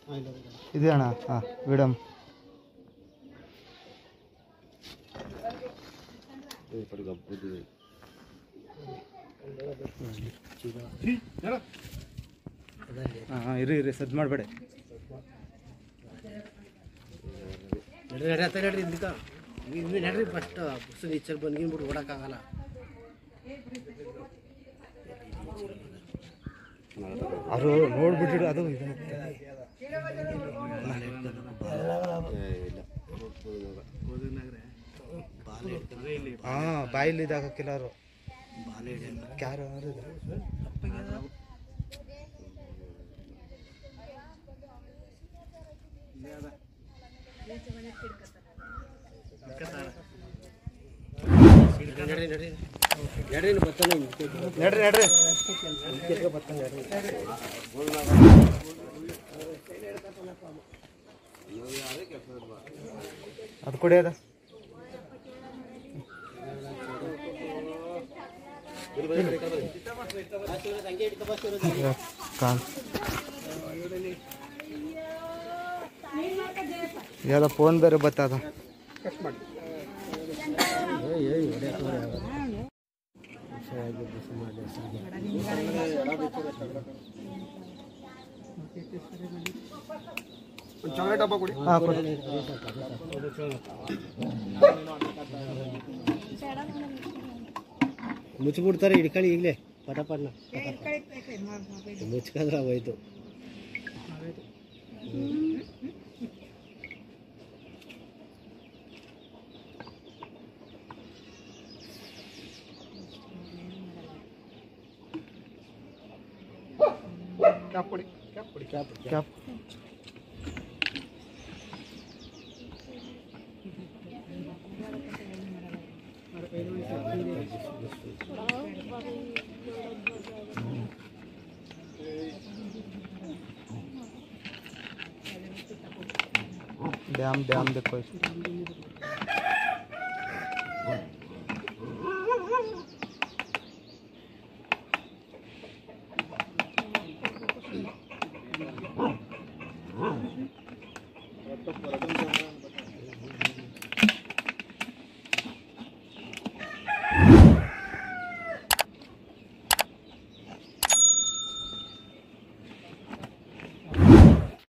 ಇದೆ ಅಣ್ಣ. ಹಾಂ ವಿಡಮ್ ಹಾಂ ಇರಿ ಸದ್ ಮಾಡಬೇಡಿ. ನಡ್ರಿ ನಡ್ರಿ ಫಸ್ಟ್ ಬುಕ್ಸ್ ಈಚರ್ ಬಂದ್ಬಿಟ್ಟು ಓಡಕ್ಕಾಗಲ್ಲ. ಅವರು ನೋಡ್ಬಿಟ್ಟು ಅದು ಹಾಂ ಬಾಯಲ್ಲಿ ಇದಾಗಕ್ಕಿಲ್ಲ ಅವರು ಕ್ಯಾರ ನಡ್ರಿ ಅದು ಕೊಡಿ ಅದ ಯಾವ್ದೋ ಫೋನ್ ಬೇರೆ ಬರ್ತದ. ಚಾಕ್ಲೇಟ್ ಹಬ್ಬ ಕೊಡಿ. ಹಾಂ ಕೊಡಿ. ಮುಚ್ಚಿಬಿಡ್ತಾರೆ ಹಿಡ್ಕೊಳ್ಳಿ ಈಗಲೇ ಪಟಪಟ್ನ ಮುಚ್ಕೊಂಡ್ರೆ ಹೋಯ್ತು. ಕ್ಯಾಪ್ ಕೊಡಿ ಕ್ಯಾಪ್. ಡ್ಯಾಮ್ देखो